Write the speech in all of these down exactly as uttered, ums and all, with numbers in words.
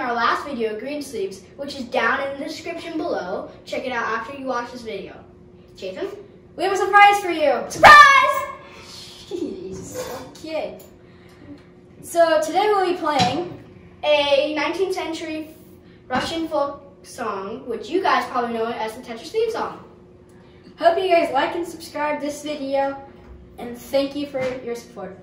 our last video, Green Sleeves, which is down in the description below. Check it out after you watch this video. Jason? We have a surprise for you. Surprise! Jeez. Okay. So today we'll be playing A nineteenth century Russian folk song, which you guys probably know as the Tetris theme song. Hope you guys like and subscribe this video, and thank you for your support.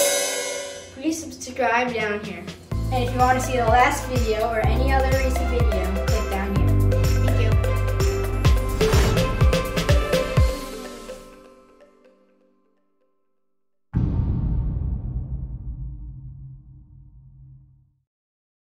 Please subscribe down here. And if you want to see the last video or any other recent video,